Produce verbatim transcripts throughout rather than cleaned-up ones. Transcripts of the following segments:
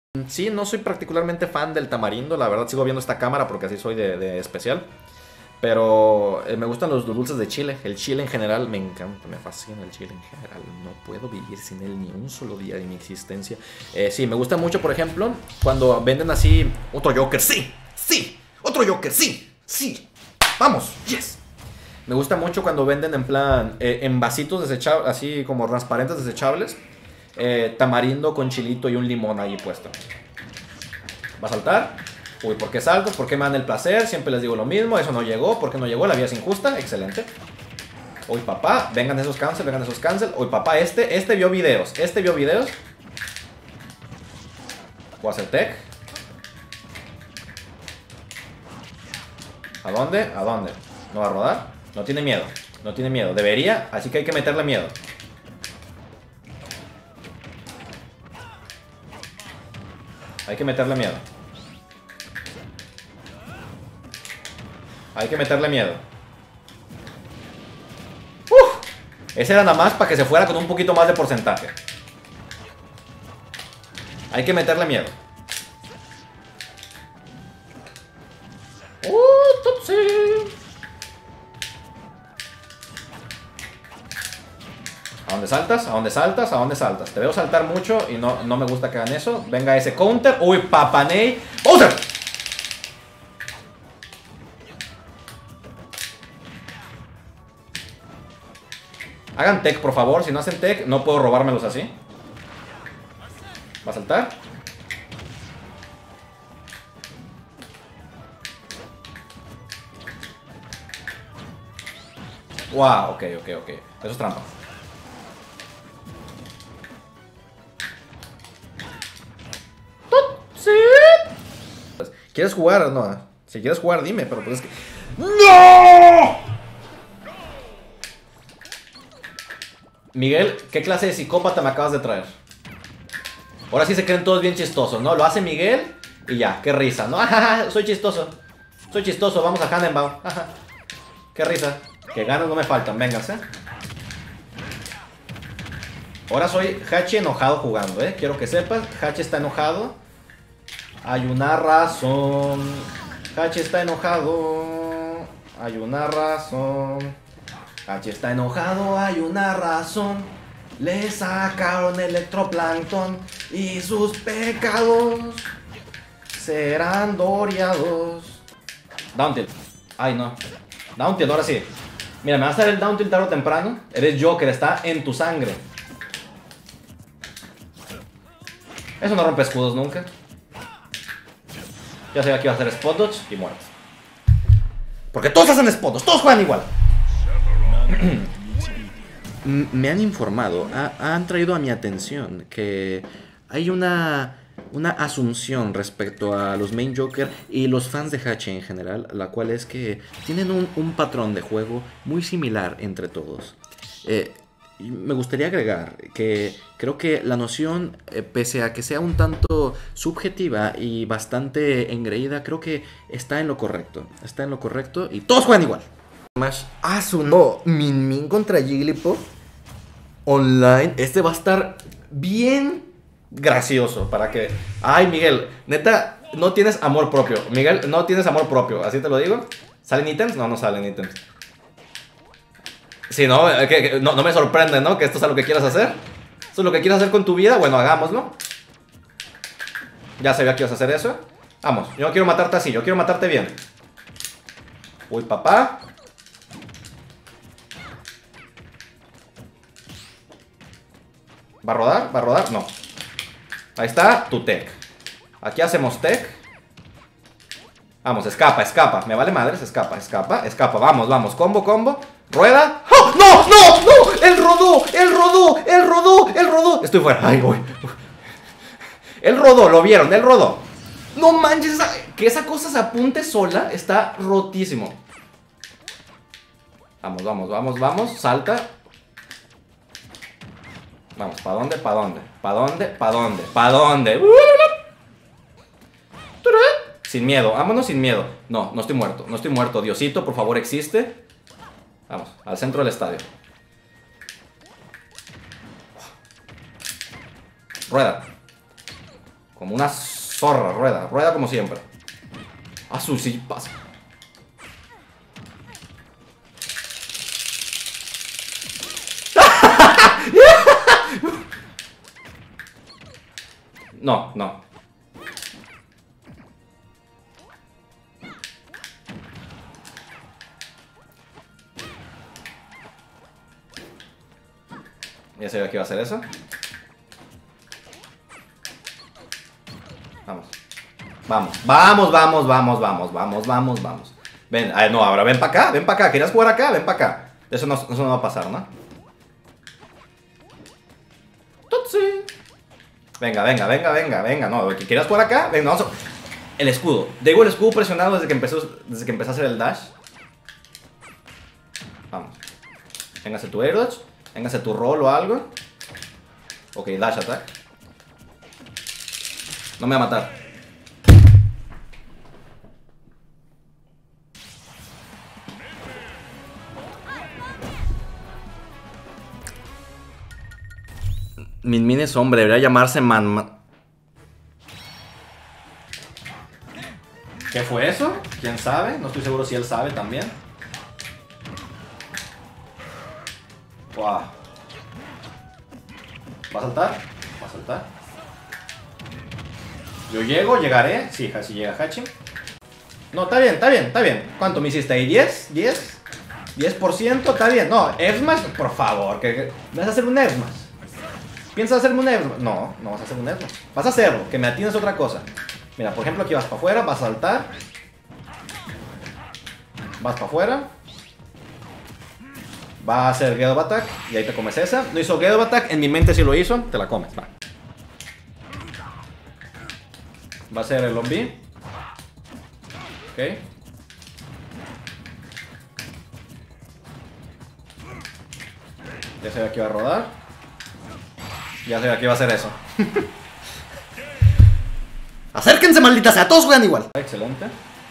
Sí, no soy particularmente fan del tamarindo, la verdad sigo viendo esta cámara porque así soy de, de especial. Pero eh, me gustan los dulces de chile, el chile en general me encanta, me fascina el chile en general. No puedo vivir sin él ni un solo día de mi existencia. Eh, sí, me gusta mucho, por ejemplo, cuando venden así otro Joker, sí, sí, otro Joker, sí, sí, vamos, yes. Me gusta mucho cuando venden en plan, eh, en vasitos desechables, así como transparentes desechables. Eh, tamarindo con chilito y un limón ahí puesto. ¿Va a saltar? Uy, ¿por qué salto? ¿Por qué me dan el placer? Siempre les digo lo mismo. Eso no llegó. ¿Por qué no llegó? La vida es injusta. Excelente. Uy, papá. Vengan esos cancel, vengan esos cancel. Uy, papá, este, este vio videos. Este vio videos. Voy a hacer tech. ¿A dónde? ¿A dónde? ¿No va a rodar? No tiene miedo. No tiene miedo. Debería, así que hay que meterle miedo. Hay que meterle miedo. Hay que meterle miedo. ¡Uf! Ese era nada más para que se fuera con un poquito más de porcentaje. Hay que meterle miedo. ¡Uh, Tutsi! ¿A dónde saltas? ¿A dónde saltas? ¿A dónde saltas? Te veo saltar mucho y no, no me gusta que hagan eso. Venga ese counter. ¡Uy, papaney! ¡Bowser! Hagan tech, por favor. Si no hacen tech, no puedo robármelos así. ¿Va a saltar? Wow, ok, ok, ok. Eso es trampa. ¿Sí? ¿Quieres jugar? No. Si quieres jugar, dime, pero pues es que... ¡No! Miguel, ¿qué clase de psicópata me acabas de traer? Ahora sí se creen todos bien chistosos, ¿no? Lo hace Miguel y ya, qué risa, ¿no? Soy chistoso. Soy chistoso, vamos a Hannenbaum. Qué risa. Que ganas no me faltan, vénganse. Ahora soy Hachi enojado jugando, ¿eh? Quiero que sepas, Hachi está enojado. Hay una razón. Hachi está enojado. Hay una razón. Hachi está enojado, hay una razón. Le sacaron electroplancton y sus pecados serán doreados. Down tilt. Ay, no. Down tilt, ahora sí. Mira, me vas a hacer el down tilt tarde o temprano. Eres Joker, está en tu sangre. Eso no rompe escudos nunca. Ya sabía que iba a hacer spot dodge y muertes. Porque todos hacen spot dodge, todos juegan igual. Me han informado, ha, han traído a mi atención que hay una, una asunción respecto a los main Joker y los fans de Hachi en general, la cual es que tienen un, un patrón de juego muy similar entre todos. Eh, me gustaría agregar que creo que la noción, eh, pese a que sea un tanto subjetiva y bastante engreída, creo que está en lo correcto. Está en lo correcto y todos juegan igual. Ah, su no, Min Min contra Jigglypuff online. Este va a estar bien gracioso para que... Ay, Miguel, neta, no tienes amor propio. Miguel, no tienes amor propio, así te lo digo. ¿Salen ítems? No, no salen ítems. Sí, no, que, que, no, no me sorprende, ¿no? Que esto sea lo que quieras hacer. ¿Esto es lo que quieras hacer con tu vida? Bueno, hagámoslo. Ya sabía que ibas a hacer eso. Vamos, yo no quiero matarte así, yo quiero matarte bien. Uy, papá. ¿Va a rodar? ¿Va a rodar? No. Ahí está tu tech. Aquí hacemos tech. Vamos, escapa, escapa. Me vale madres, escapa, escapa, escapa. Vamos, vamos, combo, combo. Rueda. ¡Oh! ¡No, no, no! ¡El rodó! ¡El rodó! ¡El rodó! ¡El rodó! Estoy fuera. ¡Ay, voy! El rodó, lo vieron, el rodó. No manches, esa, que esa cosa se apunte sola está rotísimo. Vamos, vamos, vamos, vamos. Salta. Vamos, ¿para dónde? ¿Para dónde? ¿Para dónde? ¿Para dónde? ¿Para dónde? Sin miedo, vámonos sin miedo. No, no estoy muerto, no estoy muerto. Diosito, por favor, existe. Vamos, al centro del estadio. Rueda. Como una zorra, rueda, rueda como siempre. Azul, sí, pasa. No, no. Ya sabía que iba a hacer eso. Vamos. Vamos, vamos, vamos, vamos, vamos, vamos, vamos, vamos. Ven, ay, no, ahora ven para acá, ven para acá. ¿Querías jugar acá? Ven para acá. Eso no, eso no va a pasar, ¿no? Tutsi. Venga, venga, venga, venga, venga. No, ¿querías jugar acá? Venga, vamos a... El escudo. Digo el escudo presionado desde que empezó, desde que empecé a hacer el dash. Vamos. Véngase tu air dodge. Véngase tu roll o algo. Ok, dash attack. No me va a matar. Min Min es hombre, debería llamarse Man, Man. ¿Qué fue eso? ¿Quién sabe? No estoy seguro si él sabe también. Wow. ¿Va a saltar? Va a saltar. Yo llego, llegaré. Sí, si llega Hachi. No, está bien, está bien, está bien. ¿Cuánto me hiciste ahí? ¿diez? ¿diez? ¿diez por ciento? Está bien. No, F-Smash, por favor. Que, que... ¿Me vas a hacer un F-Smash? ¿Piensas hacerme un F-Smash? No, no vas a hacer un F-Smash. Vas a hacerlo, que me atines otra cosa. Mira, por ejemplo, aquí vas para afuera, vas a saltar. Vas para afuera. Va a hacer Get Up Attack y ahí te comes esa. No hizo Get Up Attack, en mi mente sí lo hizo. Te la comes, va. Va a ser el Lombi. Ok. Ya sé que va a rodar. Ya sé que va a hacer eso. Acérquense, maldita sea, todos juegan igual. Excelente.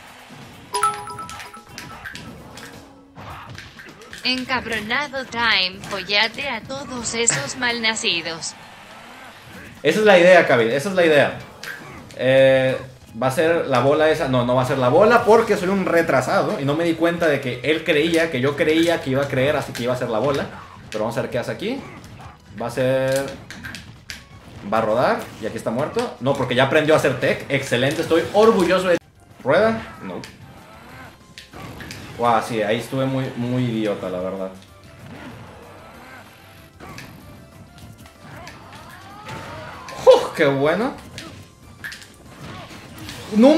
Encabronado time, follate a todos esos malnacidos. Esa es la idea, Kabil, esa es la idea. Eh, va a ser la bola esa. No, no va a ser la bola porque soy un retrasado y no me di cuenta de que él creía, que yo creía que iba a creer, así que iba a ser la bola. Pero vamos a ver qué hace aquí. Va a ser... Va a rodar y aquí está muerto. No, porque ya aprendió a hacer tech. Excelente, estoy orgulloso de... ¿Rueda? No. Wow, sí, ahí estuve muy, muy idiota, la verdad. ¡Uf! ¡Qué bueno! ¡No!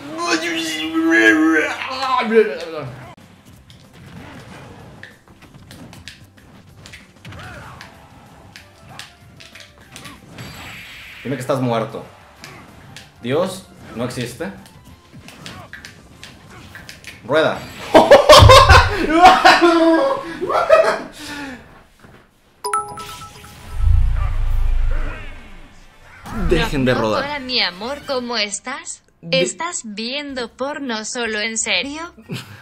Dime que estás muerto. Dios no existe. Rueda. Dejen de rodar. Hola, mi amor, ¿cómo estás? De... ¿Estás viendo porno solo en serio?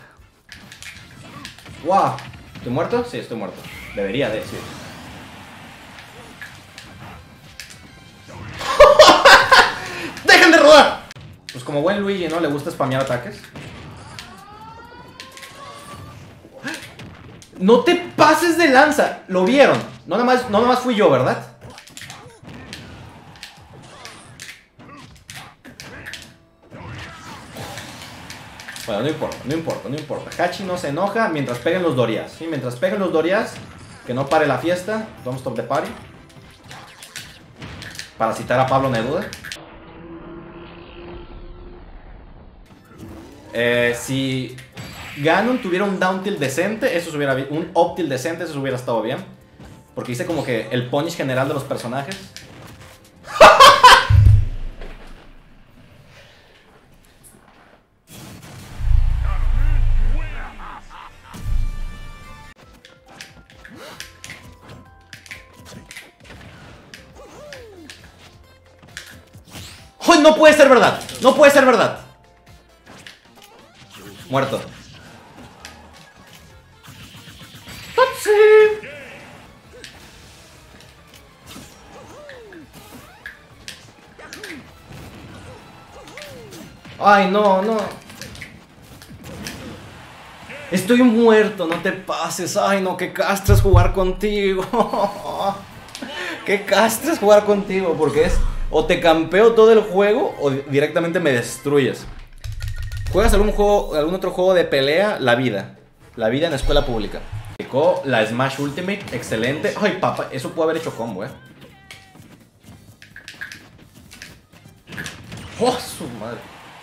Wow. ¿Estoy muerto? Sí, estoy muerto. Debería de, sí. ¡Dejen de rodar! Pues como buen Luigi, ¿no? Le gusta spamear ataques. No te pases de lanza. Lo vieron. No nada más, no nada más fui yo, ¿verdad? Bueno, no importa, no importa, no importa. Hachi no se enoja mientras peguen los Dorias, ¿sí? Mientras peguen los Dorias, que no pare la fiesta. Don't stop the party. Para citar a Pablo Neruda. Eh, si Ganon tuviera un down tilt decente, eso se hubiera, un up tilt decente, eso hubiera estado bien. Porque hice como que el punish general de los personajes. ¡Ay, no puede ser verdad! ¡No puede ser verdad! Muerto. ¡Topsy! Ay, no, no. Estoy muerto, no te pases. Ay, no, qué castres jugar contigo. Qué castres jugar contigo, porque es o te campeo todo el juego o directamente me destruyes. ¿Juegas algún juego, algún otro juego de pelea? La vida. La vida en escuela pública. Aplicó la Smash Ultimate, excelente. Ay, papá, eso puede haber hecho combo, eh. ¡Oh, su madre!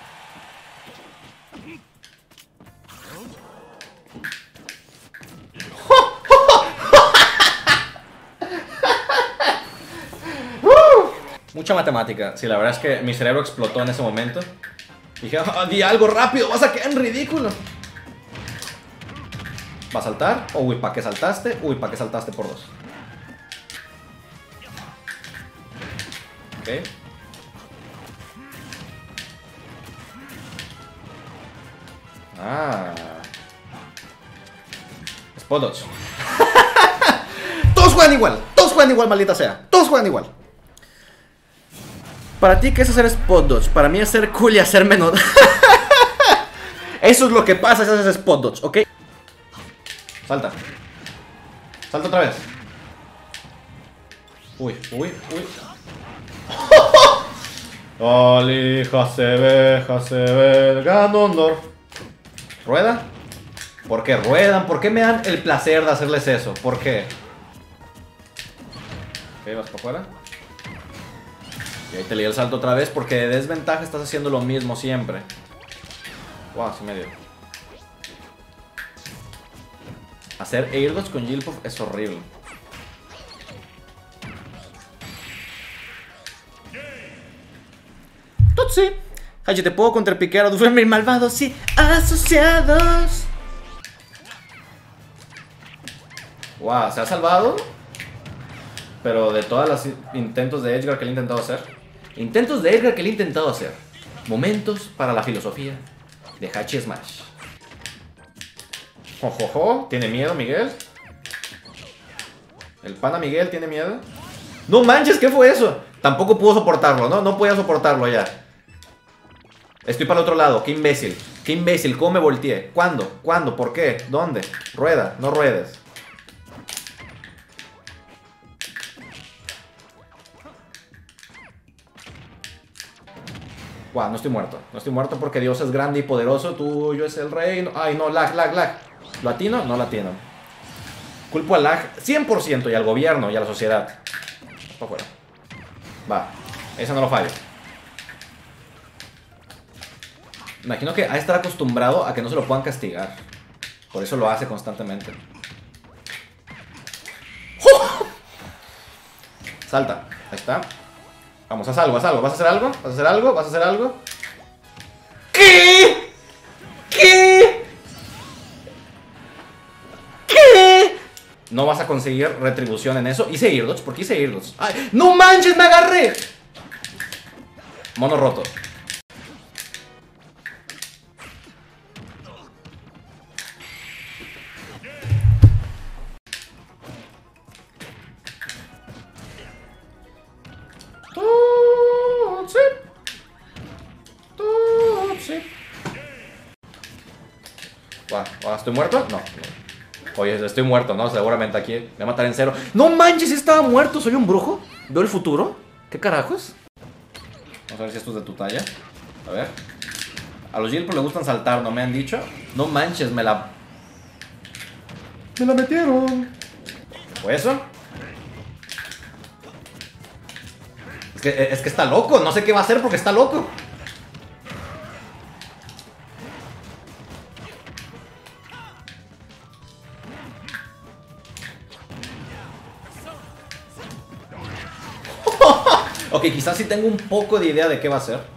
Mucha matemática. Sí, la verdad es que mi cerebro explotó en ese momento. Dije, oh, di algo rápido, vas a quedar en ridículo. ¿Va a saltar? Oh, uy, ¿para qué saltaste? Uy, ¿para qué saltaste por dos? Ok. Ah. Spot dodge. Todos juegan igual. Todos juegan igual, maldita sea. Todos juegan igual. Para ti, ¿qué es hacer spot dodge? Para mí es ser cool y hacer menos. Eso es lo que pasa si haces spot dodge, ¿ok? Salta. Salta otra vez. Uy, uy, uy. Ali, Hasebe, Hasebe, Ganondorf. ¿Rueda? ¿Por qué ruedan? ¿Por qué me dan el placer de hacerles eso? ¿Por qué? Ok, vas para afuera. Y ahí te leí el salto otra vez porque de desventaja estás haciendo lo mismo siempre. Wow, sí me dio. Hacer air dodge con Jigglypuff es horrible. Tutsi. Hachi, te puedo contrapiquear a Dufemir malvados, sí, asociados. Wow, se ha salvado. Pero de todos los intentos de Edgar que le he intentado hacer. Intentos de Edgar que le he intentado hacer. Momentos para la filosofía de Hachi Smash. Jojojo, ¿tiene miedo Miguel? ¿El pana Miguel tiene miedo? ¡No manches! ¿Qué fue eso? Tampoco pudo soportarlo, ¿no? No podía soportarlo ya. Estoy para el otro lado, qué imbécil. Qué imbécil, ¿cómo me volteé? ¿Cuándo? ¿Cuándo? ¿Por qué? ¿Dónde? Rueda, no ruedes. Wow, no estoy muerto. No estoy muerto porque Dios es grande y poderoso. Tuyo es el reino. Ay, no, lag, lag, lag. ¿Lo atino? No lo atino. Culpo al lag cien por ciento y al gobierno y a la sociedad. Para afuera. Va, esa no lo fallo. Imagino que ha de estar acostumbrado a que no se lo puedan castigar. Por eso lo hace constantemente. ¡Oh! Salta, ahí está. Vamos, haz algo, haz algo. ¿Vas a hacer algo? ¿Vas a hacer algo? ¿Vas a hacer algo? ¿Qué? ¿Qué? ¿Qué? No vas a conseguir retribución en eso. Hice air dodge, ¿por qué hice air dodge? ¡Ay! ¡No manches! ¡Me agarré! Mono roto. ¿Estoy muerto? No. Oye, estoy muerto, ¿no? Seguramente aquí me voy a matar en cero. ¡No manches! ¿Estaba muerto? ¿Soy un brujo? ¿Veo el futuro? ¿Qué carajos? Vamos a ver si esto es de tu talla. A ver. A los Jigglypuff les gustan saltar, ¿no me han dicho? No manches, me la... Me la metieron. ¿Fue eso? Es que, es que está loco. No sé qué va a hacer porque está loco. Ok, quizás sí tengo un poco de idea de qué va a hacer.